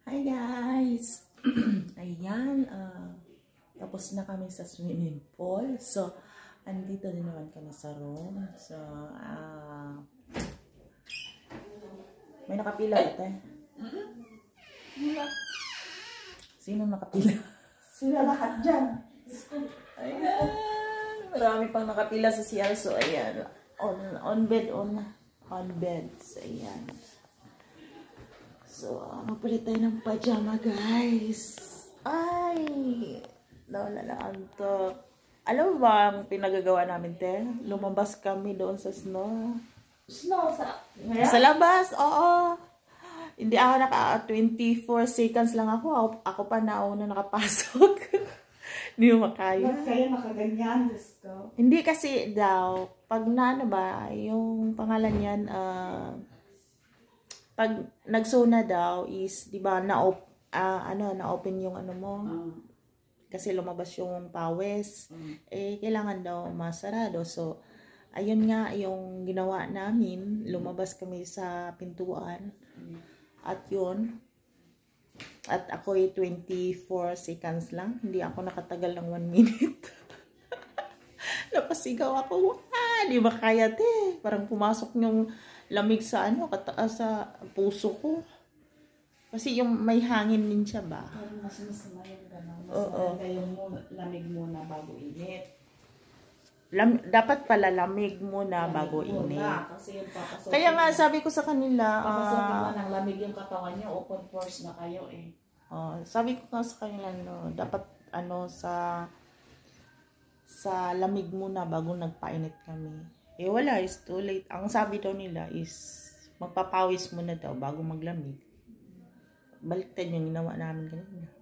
Hi guys! Ayan, tapos na kami sa swimming pool. So, andito din naman kami sa room. So, may nakapila ito eh. Sino nakapila? Sila lahat dyan. Ayan, marami pang nakapila sa CR. So, ayan, on bed. So, ayan. So, mapalit tayo ng pajama, guys. Ay! Nawala na antok. Alam mo ba ang pinagagawa namin, te? Lumabas kami doon sa snow. Snow sa... Sa labas, oo. Hindi ako 24 seconds lang ako. Ako pa nauna nakapasok. Hindi mo makaya. Ba't kayo nakaganyan, Diyos ko? Hindi kasi daw, pag na ano ba, yung pangalan yan, pag nagsuna daw is, di ba, na-open yung ano mo. Kasi lumabas yung pawis. Kailangan daw masarado. So, ayun nga yung ginawa namin. Lumabas kami sa pintuan. At yun. At ako 24 seconds lang. Hindi ako nakatagal ng 1 minute. Napasigaw ako. Di ba kaya, te? Parang pumasok yung lamig sa sa puso ko. Kasi yung may hangin din siya ba? Mas masama yung gano'n. Mas maganda yung lamig muna bago init. Dapat pala lamig muna bago init. Kasi yung papasok. Kaya nga sabi ko sa kanila, papasokin mo ng lamig yung katawan nyo, open force na kayo eh. Sabi ko nga sa kanila, dapat sa lamig muna bago nagpainit kami. Wala, is too late. Ang sabi daw nila is magpapawis muna daw bago maglamig. Baliktad yung ginawa namin kanina.